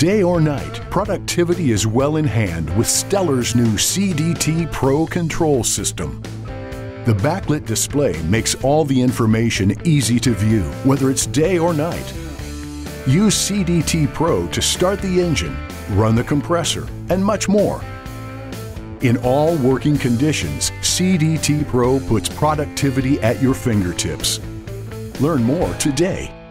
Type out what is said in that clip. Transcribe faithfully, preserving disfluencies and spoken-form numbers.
Day or night, productivity is well in hand with Stellar's new CDTpro control system. The backlit display makes all the information easy to view, whether it's day or night. Use CDTpro to start the engine, run the compressor, and much more. In all working conditions, CDTpro puts productivity at your fingertips. Learn more today.